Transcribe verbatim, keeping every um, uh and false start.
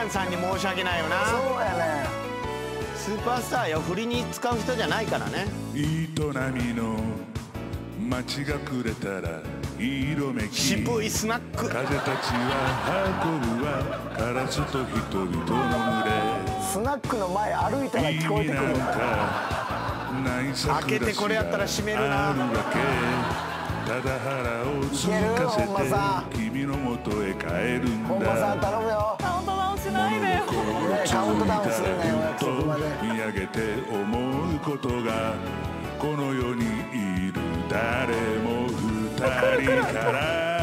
ンさんに申し訳ないよな。 そうやね。 スーパースターよ、振りに使う人じゃないからね。 営みの街がくれたら色めき渋いスナック。 風たちは運ぶわカラスと人々の群れ。 スナックの前歩いたら聞こえてくる。 開けてこれやったら閉めるな。 ただ腹を空かせて君のもとへ帰るんだ。 本間さん頼むよ。 カウントダウンしないでよ。 カウントダウンするなよ、約束まで。 見上げて思うことがこの世にいる誰も二人から